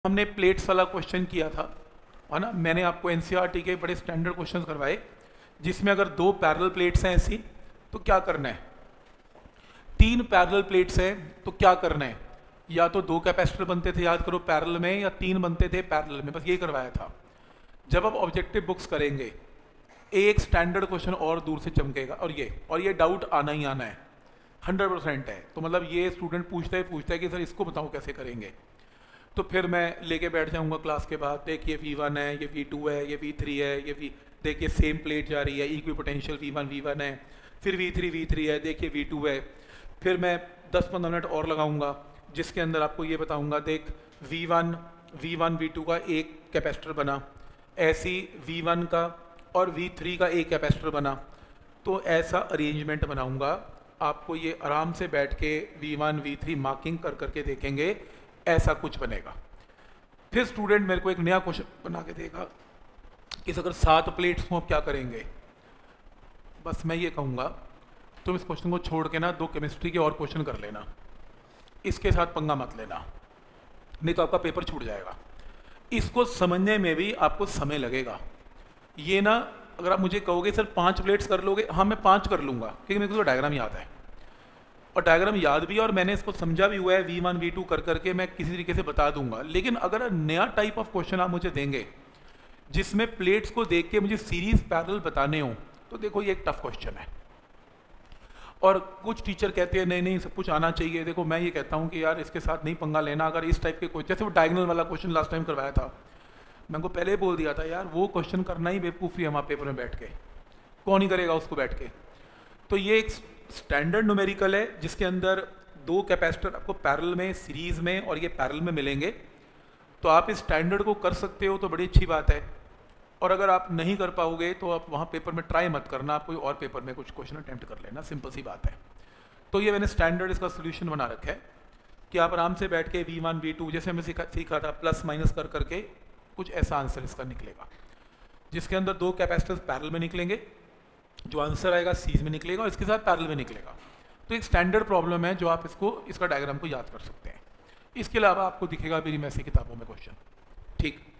हमने प्लेट्स वाला क्वेश्चन किया था, है ना। मैंने आपको एनसीईआरटी के बड़े स्टैंडर्ड क्वेश्चंस करवाए जिसमें अगर दो पैरेलल प्लेट्स हैं ऐसी तो क्या करना है, तीन पैरेलल प्लेट्स हैं तो क्या करना है, या तो दो कैपेसिटर बनते थे याद करो पैरेलल में, या तीन बनते थे पैरेलल में, बस ये करवाया था। जब आप ऑब्जेक्टिव बुक्स करेंगे एक स्टैंडर्ड क्वेश्चन और दूर से चमकेगा, और ये डाउट आना ही आना है, 100% है। तो मतलब ये स्टूडेंट पूछता है कि सर इसको बताओ कैसे करेंगे, तो फिर मैं लेके बैठ जाऊंगा क्लास के बाद, देखिए V1 है, ये V2 है, ये V3 है, ये देखिए सेम प्लेट जा रही है, इक्वी पोटेंशियल V1 है, फिर V3 है, देखिए V2 है। फिर मैं 10-15 मिनट और लगाऊंगा जिसके अंदर आपको ये बताऊंगा, देख V1 V2 का एक कैपेसिटर बना, ऐसी V1 का और V3 का एक कैपेसिटर बना। तो ऐसा अरेंजमेंट बनाऊंगा, आपको ये आराम से बैठ के V1 V3 मार्किंग कर करके देखेंगे, ऐसा कुछ बनेगा। फिर स्टूडेंट मेरे को एक नया क्वेश्चन बना के देगा कि अगर 7 प्लेट्स हों अब क्या करेंगे। बस मैं ये कहूँगा तुम इस क्वेश्चन को छोड़ के ना 2 केमिस्ट्री के और क्वेश्चन कर लेना, इसके साथ पंगा मत लेना, नहीं तो आपका पेपर छूट जाएगा। इसको समझने में भी आपको समय लगेगा। ये ना अगर आप मुझे कहोगे सर 5 प्लेट्स कर लोगे, हाँ मैं 5 कर लूँगा क्योंकि मेरे को तो डायग्राम याद है, और डायग्राम याद भी है और मैंने इसको समझा भी हुआ है। V1 V2 कर करके मैं किसी तरीके से बता दूंगा। लेकिन अगर नया टाइप ऑफ क्वेश्चन आप मुझे देंगे जिसमें प्लेट्स को देख के मुझे सीरीज पैरेलल बताने हो, तो देखो ये एक टफ क्वेश्चन है। और कुछ टीचर कहते हैं नहीं सब कुछ आना चाहिए। देखो मैं ये कहता हूँ कि यार इसके साथ नहीं पंगा लेना। अगर इस टाइप के क्वेश्चन, जैसे वो डायगोनल वाला क्वेश्चन लास्ट टाइम करवाया था, मैं को पहले बोल दिया था यार वो क्वेश्चन करना ही बेवकूफ़ी है वहाँ पेपर में बैठ के, कौन ही करेगा उसको बैठ के। तो ये एक स्टैंडर्ड न्यूमेरिकल है जिसके अंदर 2 कैपेसिटर आपको पैरेलल में, सीरीज में और ये पैरेलल में मिलेंगे। तो आप इस स्टैंडर्ड को कर सकते हो तो बड़ी अच्छी बात है, और अगर आप नहीं कर पाओगे तो आप वहाँ पेपर में ट्राई मत करना, आप कोई और पेपर में कुछ क्वेश्चन अटेम्प्ट कर लेना, सिंपल सी बात है। तो ये मैंने स्टैंडर्ड इसका सोल्यूशन बना रखा है कि आप आराम से बैठ के V1 V2 जैसे हमें सीखा था प्लस माइनस कर करके कुछ ऐसा आंसर इसका निकलेगा जिसके अंदर 2 कैपेसिटर्स पैरेलल में निकलेंगे, जो आंसर आएगा सीरीज में निकलेगा और इसके साथ पैरेलल में निकलेगा। तो एक स्टैंडर्ड प्रॉब्लम है जो आप इसका डायग्राम को याद कर सकते हैं। इसके अलावा आपको दिखेगा मेरी मैसी किताबों में क्वेश्चन, ठीक।